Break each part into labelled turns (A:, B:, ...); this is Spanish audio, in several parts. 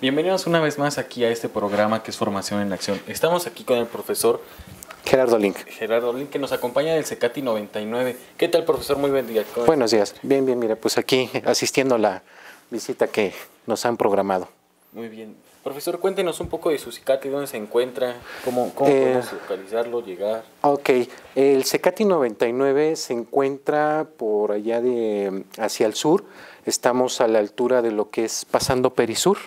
A: Bienvenidos una vez más aquí a este programa que es Formación en Acción. Estamos aquí con el profesor
B: Gerardo Link.
A: Gerardo Link, que nos acompaña del CECATI 99. ¿Qué tal, profesor? Muy buen día.
B: Buenos días. Bien, mira, pues aquí asistiendo a la visita que nos han programado.
A: Muy bien. Profesor, cuéntenos un poco de su CECATI, dónde se encuentra, cómo podemos localizarlo, llegar.
B: Ok, el CECATI 99 se encuentra por allá hacia el sur. Estamos a la altura de lo que es pasando Perisur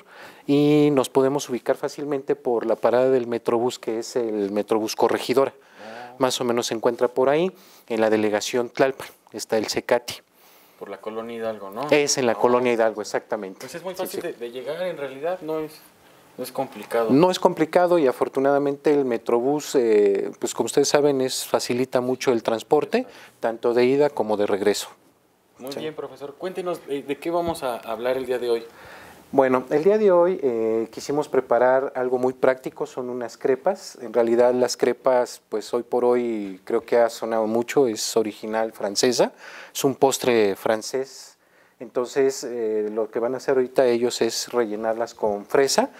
B: y nos podemos ubicar fácilmente por la parada del Metrobús, que es el Metrobús Corregidora. Más o menos se encuentra por ahí, en la delegación Tlalpan, está el CECATI.
A: Por la colonia Hidalgo, ¿no?
B: Es en la colonia Hidalgo, exactamente.
A: Pues es muy fácil de llegar, en realidad no es complicado.
B: No es complicado y afortunadamente el Metrobús, pues como ustedes saben, facilita mucho el transporte, tanto de ida como de regreso.
A: Muy bien, profesor. Cuéntenos de qué vamos a hablar el día de hoy.
B: Bueno, el día de hoy quisimos preparar algo muy práctico, son unas crepas. En realidad las crepas, pues hoy por hoy creo que ha sonado mucho, es original francesa, es un postre francés. Entonces lo que van a hacer ahorita ellos es rellenarlas con fresa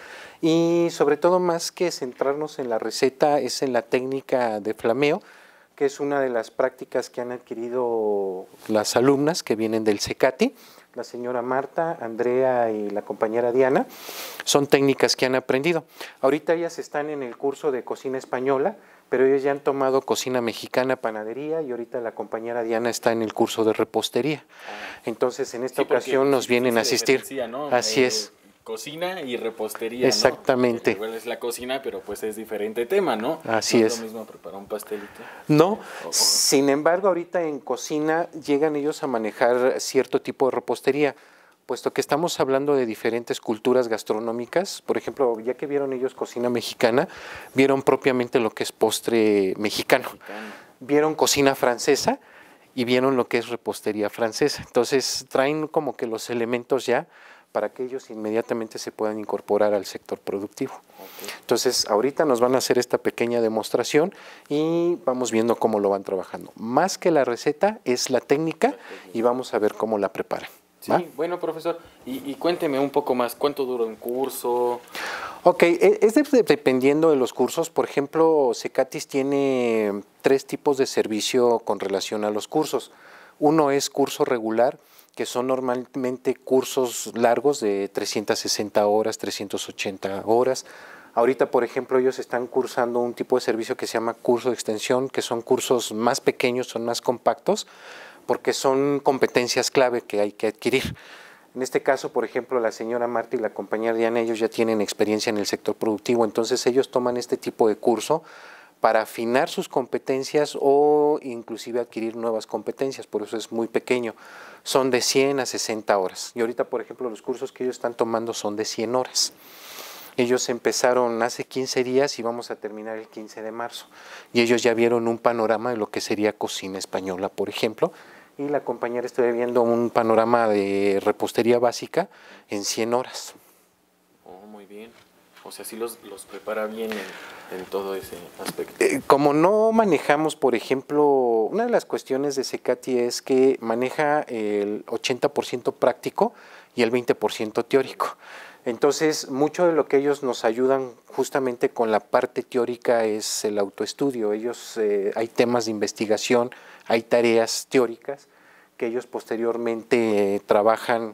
B: y sobre todo más que centrarnos en la receta es en la técnica de flameo, que es una de las prácticas que han adquirido las alumnas que vienen del CECATI. La señora Marta, Andrea y la compañera Diana, son técnicas que han aprendido. Ahorita ellas están en el curso de cocina española, pero ellos ya han tomado cocina mexicana, panadería, y ahorita la compañera Diana está en el curso de repostería. Entonces, en esta ocasión nos vienen a asistir.
A: ¿No?
B: Así es.
A: Cocina y repostería,
B: exactamente.
A: ¿no? Igual es la cocina, pero pues es diferente tema, ¿no?
B: Así es.
A: ¿No es lo mismo preparar un pastelito?
B: No, sin embargo, ahorita en cocina llegan ellos a manejar cierto tipo de repostería, puesto que estamos hablando de diferentes culturas gastronómicas. Por ejemplo, ya que vieron ellos cocina mexicana, vieron propiamente lo que es postre mexicano. Vieron cocina francesa y vieron lo que es repostería francesa. Entonces, traen como que los elementos ya para que ellos inmediatamente se puedan incorporar al sector productivo. Okay. Entonces, ahorita nos van a hacer esta pequeña demostración y vamos viendo cómo lo van trabajando. Más que la receta, es la técnica y vamos a ver cómo la preparan.
A: Sí, bueno, profesor, y cuénteme un poco más, ¿cuánto dura un curso?
B: Ok, dependiendo de los cursos. Por ejemplo, CECATIS tiene 3 tipos de servicio con relación a los cursos. Uno es curso regular, que son normalmente cursos largos de 360 horas, 380 horas. Ahorita, por ejemplo, ellos están cursando un tipo de servicio que se llama curso de extensión, que son cursos más pequeños, son más compactos, porque son competencias clave que hay que adquirir. En este caso, por ejemplo, la señora Marta y la compañera Diana, ellos ya tienen experiencia en el sector productivo, entonces ellos toman este tipo de curso para afinar sus competencias o inclusive adquirir nuevas competencias, por eso es muy pequeño. Son de 100 a 60 horas. Y ahorita, por ejemplo, los cursos que ellos están tomando son de 100 horas. Ellos empezaron hace 15 días y vamos a terminar el 15 de marzo. Y ellos ya vieron un panorama de lo que sería cocina española, por ejemplo. Y la compañera está viendo un panorama de repostería básica en 100 horas.
A: Oh, muy bien. O sea, sí los prepara bien en todo ese aspecto.
B: Como no manejamos, por ejemplo, una de las cuestiones de CECATI es que maneja el 80% práctico y el 20% teórico. Entonces, mucho de lo que ellos nos ayudan justamente con la parte teórica es el autoestudio. Hay temas de investigación, hay tareas teóricas que ellos posteriormente trabajan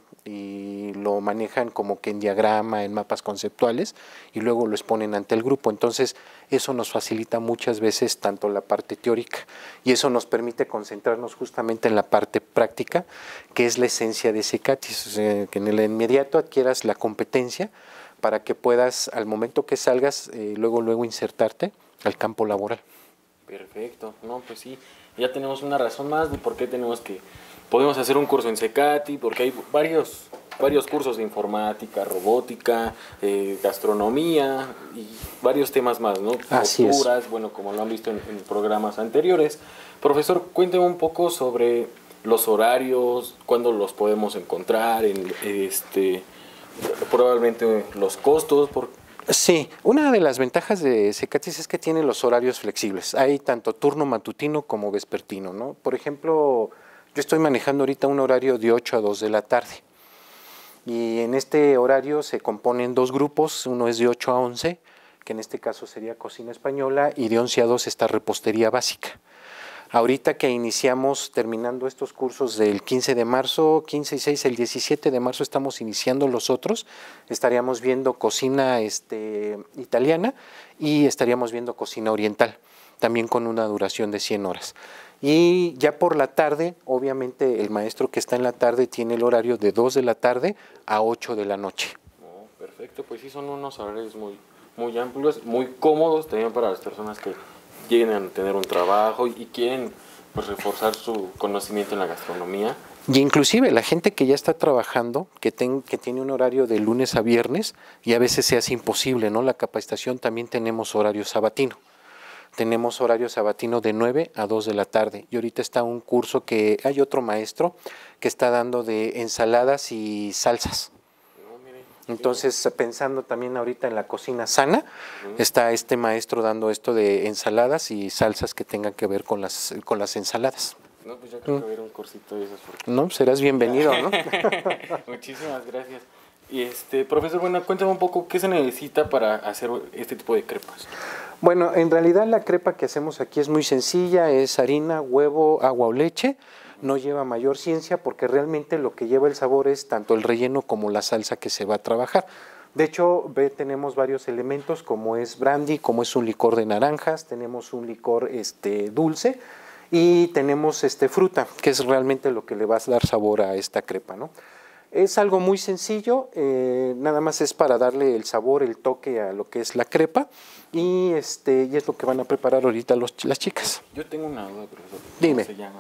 B: y lo manejan como que en diagrama, en mapas conceptuales y luego lo exponen ante el grupo. Entonces eso nos facilita muchas veces tanto la parte teórica y eso nos permite concentrarnos justamente en la parte práctica, que es la esencia de CECATIS, o sea, que en el inmediato adquieras la competencia para que puedas al momento que salgas luego insertarte al campo laboral.
A: Perfecto, no, pues sí, ya tenemos una razón más de por qué podemos hacer un curso en CECATI, porque hay varios cursos de informática, robótica, gastronomía y varios temas más, ¿no?
B: Así
A: Posturas, bueno, como lo han visto en programas anteriores. Profesor, cuénteme un poco sobre los horarios, cuándo los podemos encontrar, probablemente los costos.
B: Sí, una de las ventajas de CECATIS es que tiene los horarios flexibles. Hay tanto turno matutino como vespertino, ¿no? Por ejemplo, yo estoy manejando ahorita un horario de 8 a 2 de la tarde. y en este horario se componen 2 grupos, uno es de 8 a 11, que en este caso sería cocina española, y de 11 a 2 está repostería básica. Ahorita que iniciamos terminando estos cursos del 15 de marzo, 15 y 6, el 17 de marzo estamos iniciando los otros, estaríamos viendo cocina italiana y estaríamos viendo cocina oriental, también con una duración de 100 horas. Y ya por la tarde, obviamente el maestro que está en la tarde tiene el horario de 2 de la tarde a 8 de la noche.
A: Oh, perfecto, pues sí son unos horarios muy amplios, muy cómodos también para las personas que lleguen a tener un trabajo y quieren pues reforzar su conocimiento en la gastronomía.
B: Y inclusive la gente que ya está trabajando, que tiene un horario de lunes a viernes, y a veces se hace imposible, ¿no? La capacitación también tenemos horario sabatino. Tenemos horario sabatino de 9 a 2 de la tarde. Y ahorita está un curso que hay otro maestro que está dando de ensaladas y salsas. Entonces, pensando también ahorita en la cocina sana, está este maestro dando esto de ensaladas y salsas que tengan que ver con las ensaladas.
A: No, pues yo creo que va a haber un cursito de esos.
B: No, serás bienvenido, ¿no?
A: Muchísimas gracias. Y profesor, bueno, cuéntame un poco qué se necesita para hacer este tipo de crepas.
B: Bueno, en realidad la crepa que hacemos aquí es muy sencilla, es harina, huevo, agua o leche. No lleva mayor ciencia porque realmente lo que lleva el sabor es tanto el relleno como la salsa que se va a trabajar. De hecho, tenemos varios elementos como es brandy, como es un licor de naranjas, tenemos un licor dulce y tenemos fruta, que es realmente lo que le va a dar sabor a esta crepa, ¿no? Es algo muy sencillo, nada más es para darle el sabor, el toque a lo que es la crepa y es lo que van a preparar ahorita las chicas.
A: Yo tengo una duda, profesor.
B: Dime.
A: ¿Cómo se llama?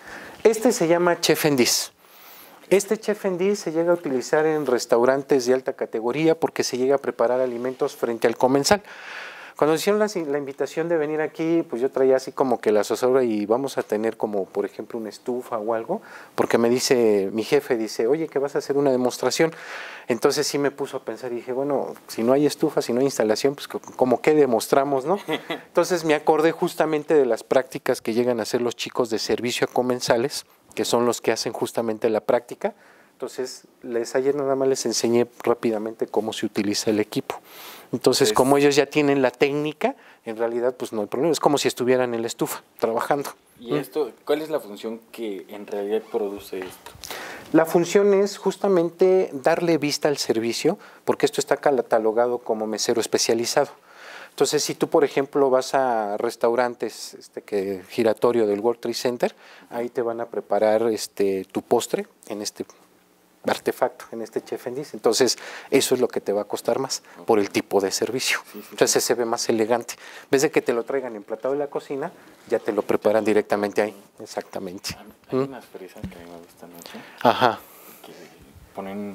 B: Este se llama Chef en Dis. Este Chef en Dis se llega a utilizar en restaurantes de alta categoría porque se llega a preparar alimentos frente al comensal. Cuando hicieron la invitación de venir aquí, pues yo traía así como que la zozobra y vamos a tener como, por ejemplo, una estufa o algo, porque me dice, mi jefe dice, oye, que vas a hacer una demostración. Entonces sí me puso a pensar y dije, bueno, si no hay estufa, si no hay instalación, pues como que demostramos, ¿no? Entonces me acordé justamente de las prácticas que llegan a hacer los chicos de servicio a comensales, que son los que hacen justamente la práctica. Entonces, ayer nada más les enseñé rápidamente cómo se utiliza el equipo. Entonces, como ellos ya tienen la técnica, en realidad pues no hay problema, es como si estuvieran en la estufa trabajando.
A: ¿Y esto, cuál es la función que en realidad produce esto?
B: La función es justamente darle vista al servicio, porque esto está catalogado como mesero especializado. Entonces, si tú, por ejemplo, vas a restaurantes giratorio del World Trade Center, ahí te van a preparar tu postre en este artefacto, en este Chef en Dis. Entonces, eso es lo que te va a costar más por el tipo de servicio. Entonces, se ve más elegante. En vez de que te lo traigan emplatado en la cocina, ya te lo preparan directamente ahí. Exactamente.
A: Hay unas fresas que a mí me gustan mucho.
B: Ajá.
A: Que ponen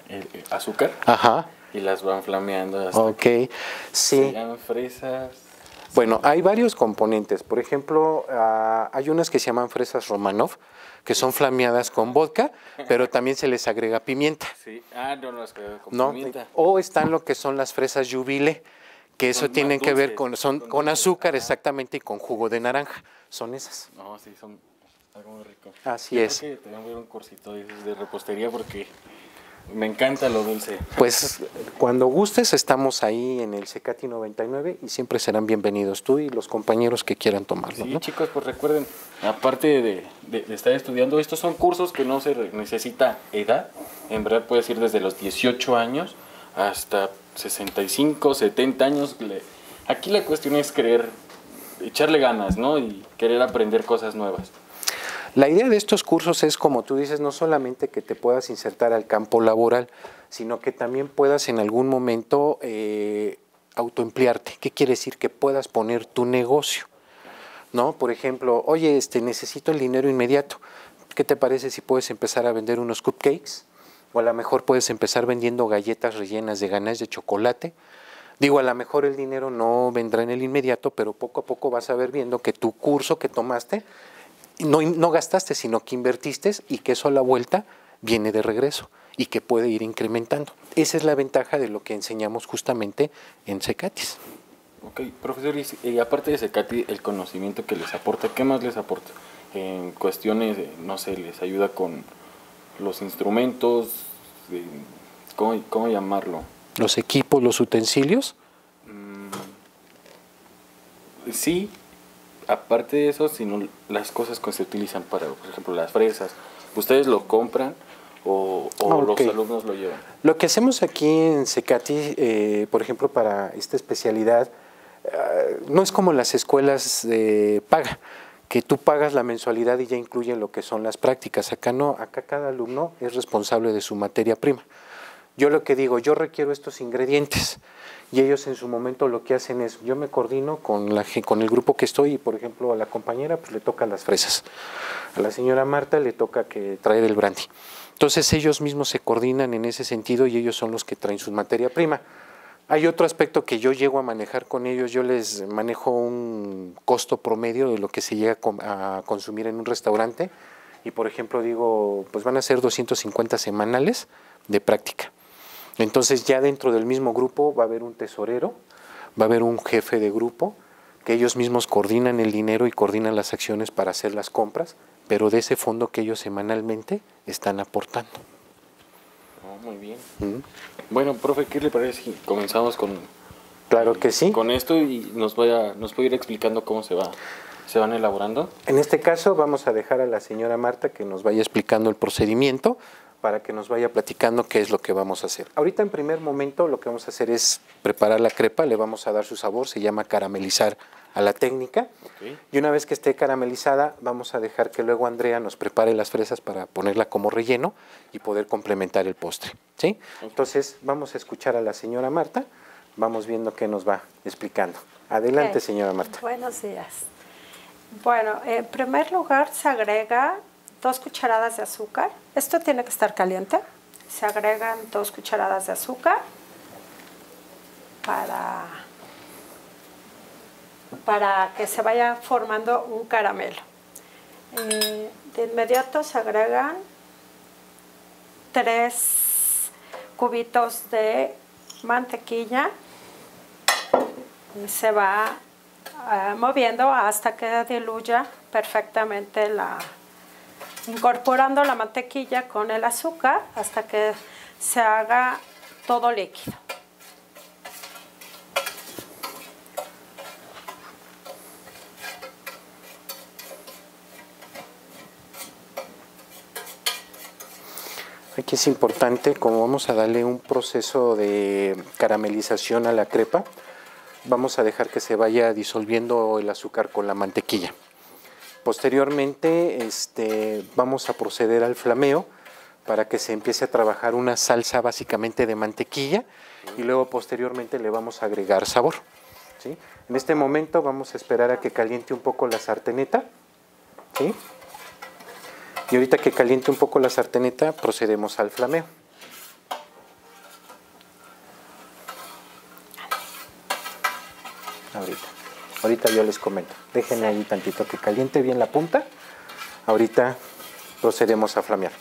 A: azúcar.
B: Ajá.
A: Y las van flameando hasta
B: sí.
A: Se llaman fresas.
B: Bueno, hay varios componentes. Por ejemplo, hay unas que se llaman fresas Romanov, que son flameadas con vodka, pero también se les agrega pimienta.
A: Sí. No las agrego con pimienta.
B: O están lo que son las fresas Jubile, que eso tienen que ver con azúcar, exactamente, y con jugo de naranja. Son esas.
A: No, sí, son algo muy rico.
B: Así es.
A: Creo que tenemos que ver un cursito de repostería porque me encanta lo dulce.
B: Pues cuando gustes estamos ahí en el CECATI 99 y siempre serán bienvenidos tú y los compañeros que quieran tomarlo.
A: Sí,
B: ¿no?
A: chicos, pues recuerden, aparte de estar estudiando, estos son cursos que no se necesita edad. En verdad puedes ir desde los 18 años hasta 65, 70 años. Aquí la cuestión es echarle ganas, ¿no? Y querer aprender cosas nuevas.
B: La idea de estos cursos es, como tú dices, no solamente que te puedas insertar al campo laboral, sino que también puedas en algún momento autoemplearte. ¿Qué quiere decir? Que puedas poner tu negocio, ¿no? Por ejemplo, oye, necesito el dinero inmediato. ¿Qué te parece si puedes empezar a vender unos cupcakes? O a lo mejor puedes empezar vendiendo galletas rellenas de ganache de chocolate. Digo, a lo mejor el dinero no vendrá en el inmediato, pero poco a poco vas a ver viendo que tu curso que tomaste no gastaste, sino que invertiste y que eso a la vuelta viene de regreso y que puede ir incrementando. Esa es la ventaja de lo que enseñamos justamente en CECATIS.
A: Ok, profesor, y aparte de CECATI, el conocimiento que les aporta, ¿qué más les aporta? En cuestiones, no sé, les ayuda con los instrumentos, ¿cómo llamarlo?
B: Los equipos, los utensilios.
A: Sí, aparte de eso, sino las cosas que se utilizan para, por ejemplo, las fresas. ¿Ustedes lo compran o los alumnos lo llevan?
B: Lo que hacemos aquí en Cecati, por ejemplo, para esta especialidad, no es como en las escuelas de paga, que tú pagas la mensualidad y ya incluyen lo que son las prácticas. Acá no, acá cada alumno es responsable de su materia prima. Yo lo que digo, yo requiero estos ingredientes y ellos en su momento lo que hacen es, yo me coordino con el grupo que estoy y por ejemplo a la compañera pues le toca las fresas, a la señora Marta le toca traer el brandy. Entonces ellos mismos se coordinan en ese sentido y ellos son los que traen su materia prima. Hay otro aspecto que yo llego a manejar con ellos, yo les manejo un costo promedio de lo que se llega a consumir en un restaurante y por ejemplo digo, pues van a ser 250 semanales de práctica. Entonces ya dentro del mismo grupo va a haber un tesorero, va a haber un jefe de grupo, que ellos mismos coordinan el dinero y coordinan las acciones para hacer las compras, pero de ese fondo que ellos semanalmente están aportando.
A: Oh, muy bien. Bueno, profe, ¿qué le parece si comenzamos con...
B: Claro que sí.
A: Con esto y nos puede ir explicando cómo se van elaborando?
B: En este caso vamos a dejar a la señora Marta que nos vaya explicando el procedimiento para que nos vaya platicando qué es lo que vamos a hacer. Ahorita en primer momento lo que vamos a hacer es preparar la crepa, le vamos a dar su sabor, se llama caramelizar a la técnica. Okay. Y una vez que esté caramelizada vamos a dejar que luego Andrea nos prepare las fresas para ponerla como relleno y poder complementar el postre, ¿sí? Okay. Entonces vamos a escuchar a la señora Marta, vamos viendo qué nos va explicando. Adelante, señora Marta.
C: Buenos días. Bueno, en primer lugar se agrega 2 cucharadas de azúcar. Esto tiene que estar caliente. Se agregan 2 cucharadas de azúcar para que se vaya formando un caramelo. De inmediato se agregan 3 cubitos de mantequilla y se va moviendo hasta que diluya perfectamente incorporando la mantequilla con el azúcar hasta que se haga todo líquido.
B: Aquí es importante, como vamos a darle un proceso de caramelización a la crepa, vamos a dejar que se vaya disolviendo el azúcar con la mantequilla. Posteriormente vamos a proceder al flameo para que se empiece a trabajar una salsa básicamente de mantequilla y luego posteriormente le vamos a agregar sabor, ¿sí? En este momento vamos a esperar a que caliente un poco la sarteneta, ¿sí? Y ahorita que caliente un poco la sarteneta procedemos al flameo. Ahorita yo les comento. Déjenme ahí tantito que caliente bien la punta. Ahorita procedemos a flamear.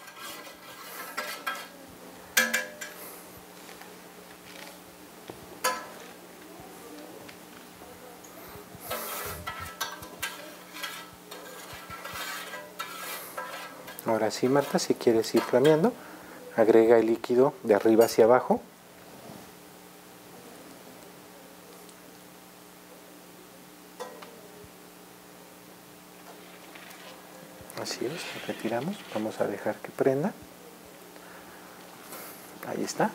B: Ahora sí, Marta, si quieres ir flameando, agrega el líquido de arriba hacia abajo. Así es, retiramos, vamos a dejar que prenda. Ahí está.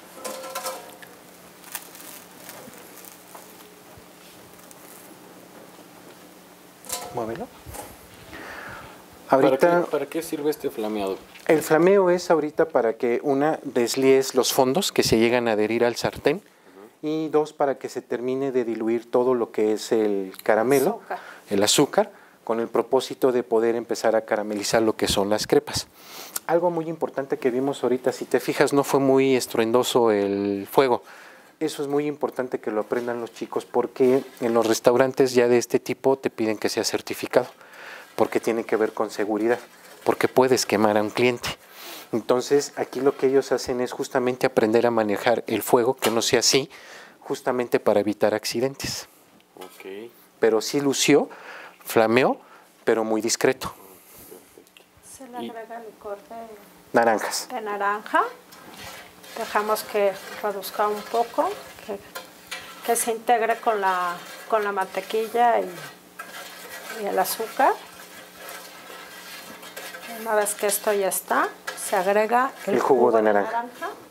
B: Muévelo. Ahorita,
A: ¿Para qué sirve este flameado?
B: El flameo es ahorita para que deslíes los fondos que se llegan a adherir al sartén y 2 para que se termine de diluir todo lo que es el caramelo, el azúcar, con el propósito de poder empezar a caramelizar lo que son las crepas. Algo muy importante que vimos ahorita, si te fijas, no fue muy estruendoso el fuego. Eso es muy importante que lo aprendan los chicos porque en los restaurantes ya de este tipo te piden que sea certificado, porque tiene que ver con seguridad, porque puedes quemar a un cliente. Entonces aquí lo que ellos hacen es justamente aprender a manejar el fuego, que no sea así, justamente para evitar accidentes.
A: Okay.
B: Pero sí lució, flameó, pero muy discreto.
C: Se le agrega licor de
B: naranjas.
C: De naranja. Dejamos que reduzca un poco, que se integre con la mantequilla y el azúcar. Una vez que esto ya está, se agrega el jugo de naranja.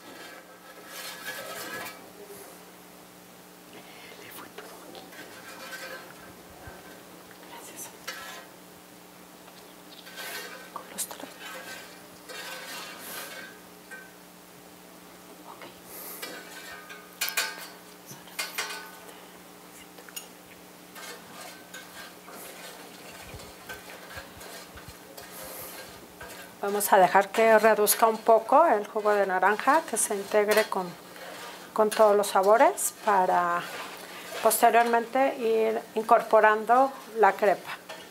C: Vamos a dejar que reduzca un poco el jugo de naranja, que se integre con todos los sabores para posteriormente ir incorporando la crepa.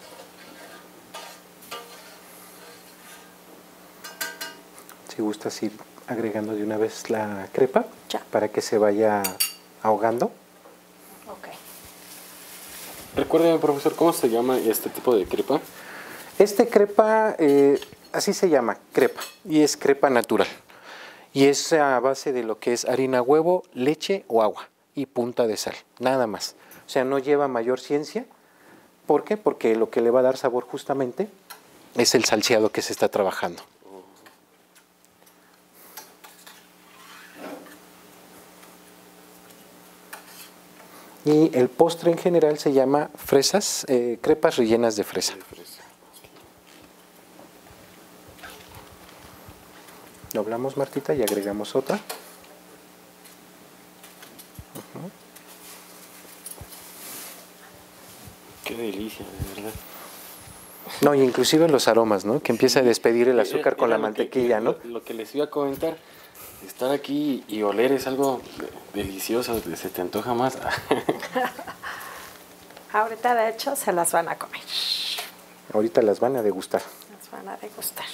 B: Si gustas ir agregando de una vez la crepa
C: Ya.
B: para que se vaya ahogando.
C: Ok.
A: Recuérdeme, profesor, ¿cómo se llama este tipo de crepa?
B: Este crepa, así se llama, crepa, y es crepa natural. Y es a base de lo que es harina, huevo, leche o agua y punta de sal, nada más. O sea, no lleva mayor ciencia. ¿Por qué? Porque lo que le va a dar sabor justamente es el salseado que se está trabajando. Y el postre en general se llama fresas, crepas rellenas de fresa. Doblamos, Martita, y agregamos otra.
A: Qué delicia, de verdad.
B: No, y inclusive los aromas, ¿no? Que empieza a despedir el azúcar con la mantequilla, ¿no?
A: Lo que les iba a comentar, estar aquí y oler es algo delicioso, se te antoja más.
C: Ahorita, de hecho, se las van a comer.
B: Ahorita las van a degustar.
C: Las van a degustar.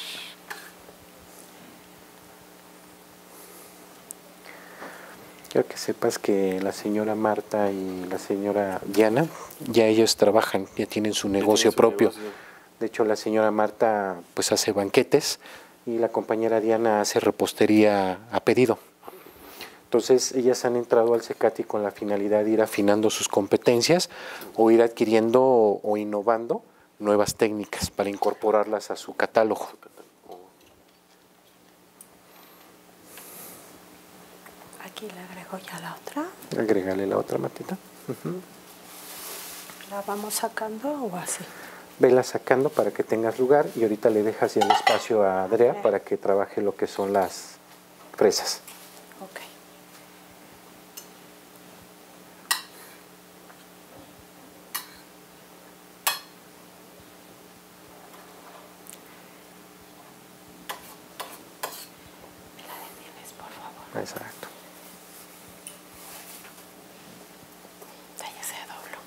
B: Quiero que sepas que la señora Marta y la señora Diana, ya ellos trabajan, ya tienen su negocio propio. De hecho, la señora Marta pues hace banquetes y la compañera Diana hace repostería a pedido. Entonces, ellas han entrado al CECATI con la finalidad de ir afinando sus competencias o ir adquiriendo o innovando nuevas técnicas para incorporarlas a su catálogo.
C: Aquí le agrego ya la otra.
B: Agrégale la otra, Martita.
C: ¿La vamos sacando o así?
B: Vela sacando para que tengas lugar y ahorita le dejas ya el espacio a Andrea para que trabaje lo que son las fresas.
C: Ok. La detienes, por favor.
B: Exacto.
C: Ya se dobló.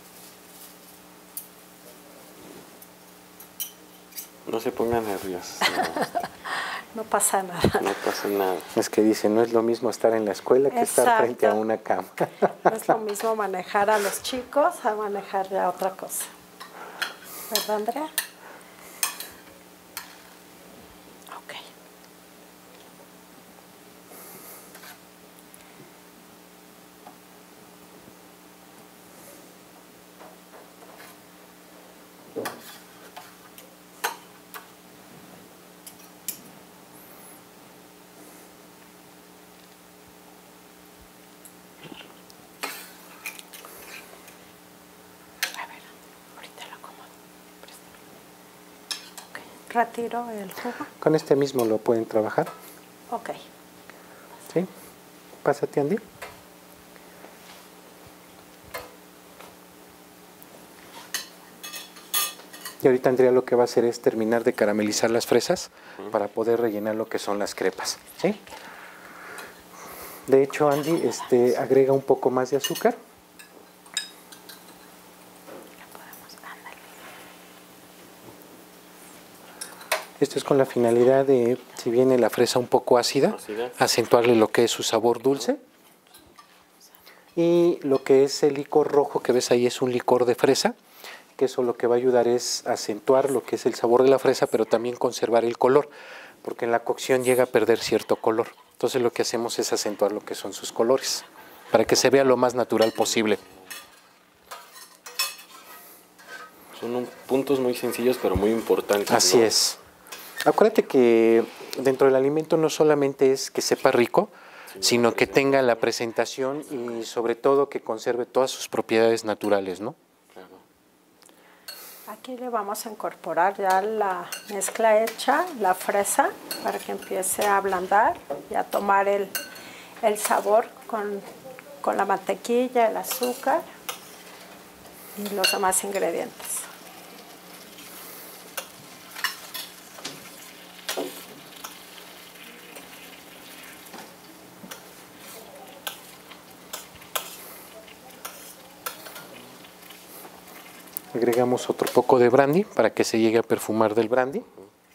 A: No se pongan nerviosos,
C: No pasa nada.
A: no pasa nada.
B: Es que dicen, no es lo mismo estar en la escuela que estar
C: Exacto.
B: frente a una cama.
C: No es lo mismo manejar a los chicos a manejar ya otra cosa. ¿Verdad, Andrea? Ok. A ver, ahorita lo acomodo. Ok. Retiro el jugo.
B: Con este mismo lo pueden trabajar.
C: Ok.
B: ¿Sí? Pásate, Andy. Y ahorita Andrea lo que va a hacer es terminar de caramelizar las fresas para poder rellenar lo que son las crepas. ¿Sí? De hecho, Andy, agrega un poco más de azúcar. Esto es con la finalidad de, si viene la fresa un poco ácida, acentuarle lo que es su sabor dulce. Y lo que es el licor rojo que ves ahí es un licor de fresa, que eso lo que va a ayudar es acentuar lo que es el sabor de la fresa, pero también conservar el color, porque en la cocción llega a perder cierto color. Entonces lo que hacemos es acentuar lo que son sus colores, para que se vea lo más natural posible.
A: Son puntos muy sencillos, pero muy importantes.
B: Así
A: ¿no?
B: es. Acuérdate que dentro del alimento no solamente es que sepa rico, sino que tenga la presentación y sobre todo que conserve todas sus propiedades naturales, ¿no?
A: Claro.
C: Aquí le vamos a incorporar ya la mezcla hecha, la fresa, para que empiece a ablandar y a tomar el sabor con la mantequilla, el azúcar y los demás ingredientes.
B: Agregamos otro poco de brandy para que se llegue a perfumar del brandy.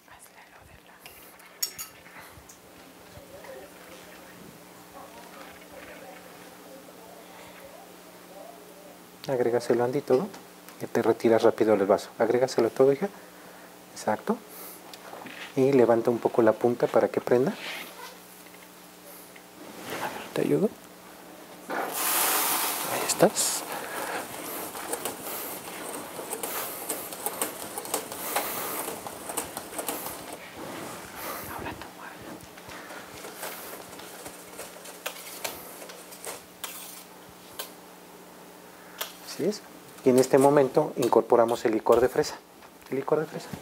B: Agrégaselo, Andy, todo. Y te retiras rápido el vaso. Agrégaselo todo, hija. Exacto. Y levanta un poco la punta para que prenda. A ver, ¿te ayudo? Ahí estás. Así es. Y en este momento incorporamos el licor de fresa. El licor de fresa.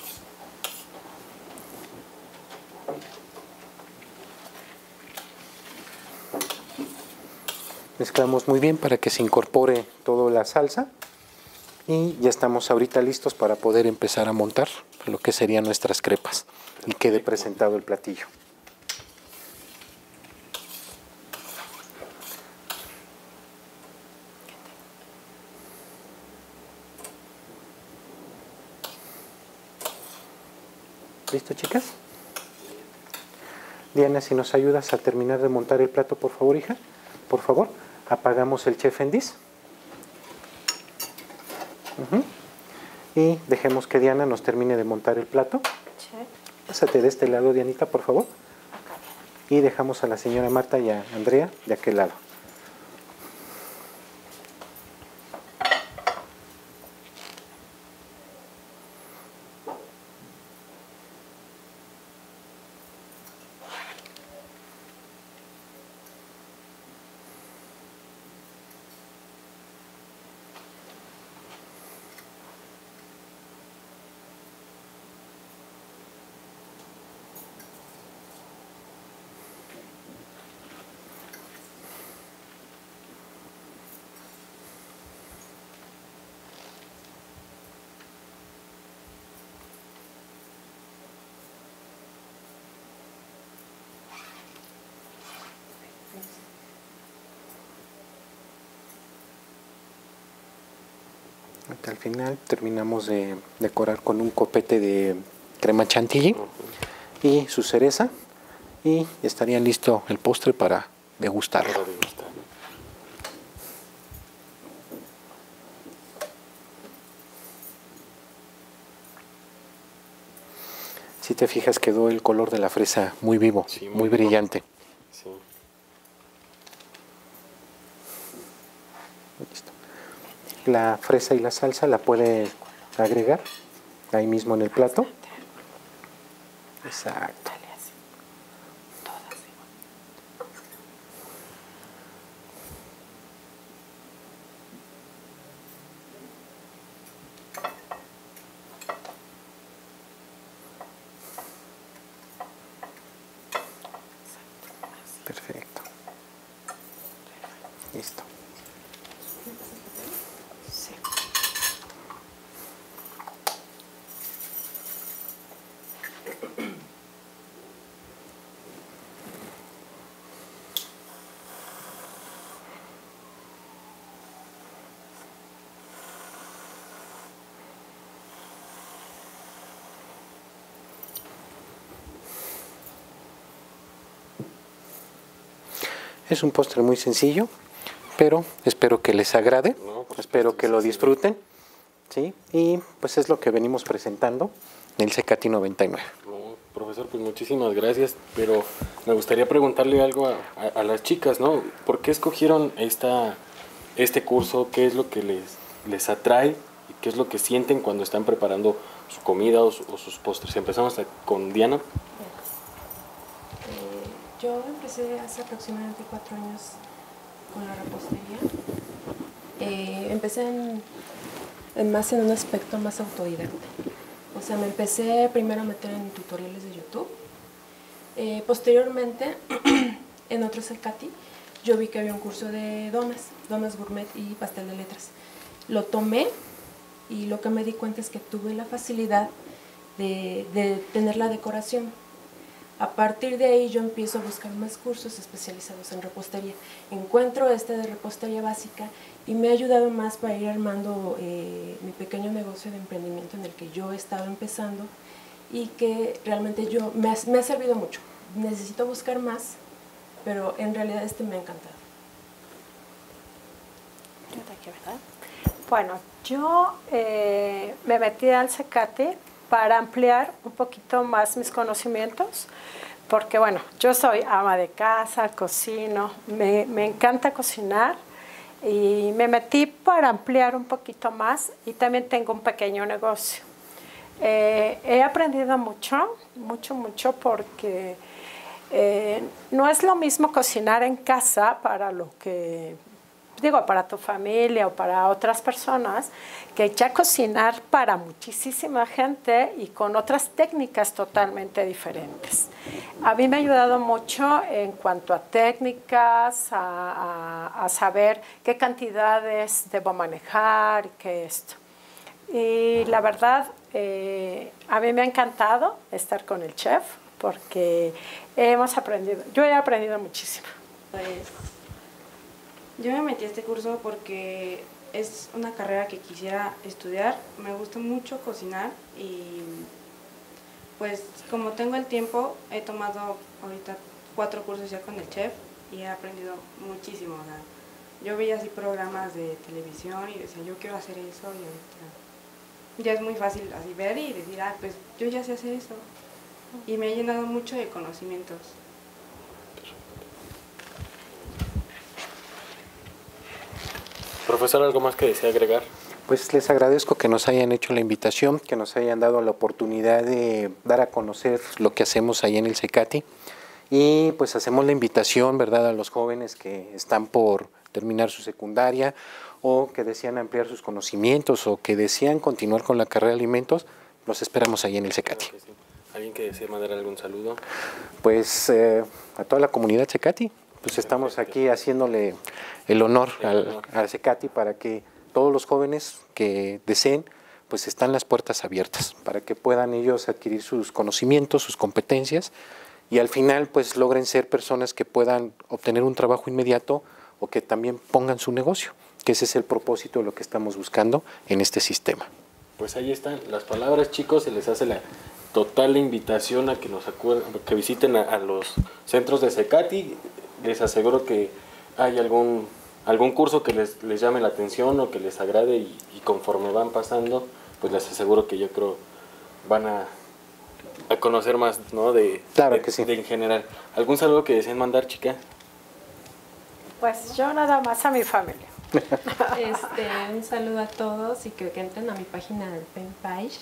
B: Mezclamos muy bien para que se incorpore toda la salsa. Y ya estamos ahorita listos para poder empezar a montar lo que serían nuestras crepas. Y quede presentado el platillo. ¿Listo, chicas? Diana, si nos ayudas a terminar de montar el plato, por favor, hija. Por favor, apagamos el chef en dis. Y dejemos que Diana nos termine de montar el plato.
C: Sí.
B: Pásate de este lado, Dianita, por favor. Y dejamos a la señora Marta y a Andrea de aquel lado. Al final terminamos de decorar con un copete de crema chantilly y su cereza, y estaría listo el postre para degustarlo.
A: Para degustar.
B: Si te fijas, quedó el color de la fresa muy vivo,
A: Sí,
B: muy
A: vivo.
B: brillante.
A: Sí.
B: Listo. La fresa y la salsa la puede agregar ahí mismo en el plato. Exacto. Perfecto. Listo.
C: Sí.
B: Es un postre muy sencillo, pero espero que les agrade,
A: No, por
B: espero
A: supuesto,
B: que
A: sí,
B: lo
A: sí.
B: disfruten, ¿sí? Y pues es lo que venimos presentando en el Cecati 99.
A: No, profesor, pues muchísimas gracias, pero me gustaría preguntarle algo a las chicas, ¿no? ¿Por qué escogieron este curso? ¿Qué es lo que les atrae? ¿Y qué es lo que sienten cuando están preparando su comida o sus postres? Empezamos con Diana.
D: Yo empecé hace aproximadamente 4 años con la repostería. Empecé más en un aspecto más autodidacta. O sea, me empecé primero a meter en tutoriales de YouTube. Posteriormente, en otro Cecati, yo vi que había un curso de donas gourmet y pastel de letras. Lo tomé y lo que me di cuenta es que tuve la facilidad de tener la decoración. A partir de ahí yo empiezo a buscar más cursos especializados en repostería. Encuentro de repostería básica y me ha ayudado más para ir armando mi pequeño negocio de emprendimiento en el que yo estaba empezando y que realmente me ha servido mucho. Necesito buscar más, pero en realidad me ha encantado.
C: Bueno, yo me metí al Cecati para ampliar un poquito más mis conocimientos, porque bueno, yo soy ama de casa, cocino, me encanta cocinar y me metí para ampliar un poquito más y también tengo un pequeño negocio. He aprendido mucho porque no es lo mismo cocinar en casa para para tu familia o para otras personas, que ya cocinar para muchísima gente y con otras técnicas totalmente diferentes. A mí me ha ayudado mucho en cuanto a técnicas, a saber qué cantidades debo manejar y qué esto. Y la verdad, a mí me ha encantado estar con el chef porque yo he aprendido muchísimo.
E: Pues, yo me metí a este curso porque es una carrera que quisiera estudiar. Me gusta mucho cocinar y pues como tengo el tiempo, he tomado ahorita 4 cursos ya con el chef y he aprendido muchísimo. O sea, yo veía así programas de televisión y decía, yo quiero hacer eso y ahorita ya es muy fácil así ver y decir, pues yo ya sé hacer eso. Y me ha llenado mucho de conocimientos.
A: Profesor, ¿algo más que desea agregar?
B: Pues les agradezco que nos hayan hecho la invitación, que nos hayan dado la oportunidad de dar a conocer lo que hacemos ahí en el Cecati. Y pues hacemos la invitación, ¿verdad?, a los jóvenes que están por terminar su secundaria o que desean ampliar sus conocimientos o que desean continuar con la carrera de alimentos. Los esperamos ahí en el Cecati.
A: Claro que sí. ¿Alguien que desee mandar algún saludo?
B: Pues a toda la comunidad Cecati. Pues estamos aquí haciéndole el honor al Cecati para que todos los jóvenes que deseen, pues están las puertas abiertas para que puedan ellos adquirir sus conocimientos, sus competencias y al final pues logren ser personas que puedan obtener un trabajo inmediato o que también pongan su negocio, que ese es el propósito de lo que estamos buscando en este sistema.
A: Pues ahí están las palabras, chicos, se les hace la total invitación a que que visiten a los centros de Cecati. Les aseguro que hay algún curso que les llame la atención o que les agrade y conforme van pasando, pues les aseguro que yo creo van a conocer más, ¿no?
B: Claro que sí.
A: De en general. ¿Algún saludo que deseen mandar, chica?
C: Pues yo nada más a mi familia.
D: Un saludo a todos y que entren a mi página del fanpage,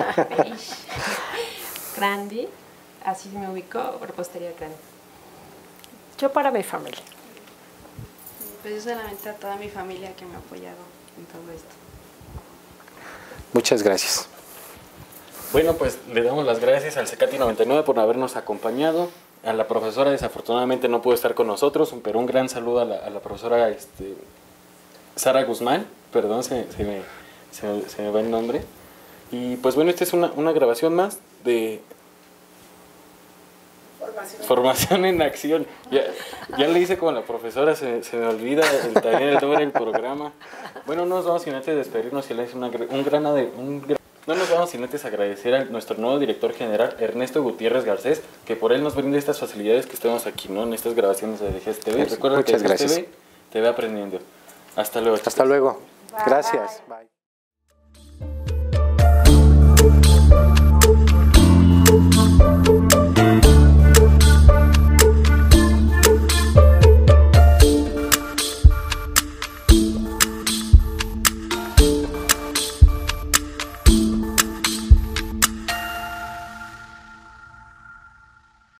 D: Grandi, así me ubico, repostería Grandi.
C: Yo para mi familia.
E: Pues yo solamente a toda mi familia que me ha apoyado en todo esto.
B: Muchas gracias.
A: Bueno, pues le damos las gracias al Cecati 99 por habernos acompañado. A la profesora desafortunadamente no pudo estar con nosotros, pero un gran saludo a la profesora Sara Guzmán, perdón, se me va el nombre. Y pues bueno, esta es una grabación más de Formación en Acción. Ya le hice con la profesora, se me olvida también el nombre del programa. Bueno, no nos vamos sin antes despedirnos y le hice no nos vamos sin antes agradecer a nuestro nuevo director general, Ernesto Gutiérrez Garcés, que por él nos brinda estas facilidades que estamos aquí, ¿no? En estas grabaciones de DGS TV. Recuerda que
B: muchas gracias.
A: TV aprendiendo. Hasta luego.
B: Hasta luego.
C: Bye.
B: Gracias. Bye.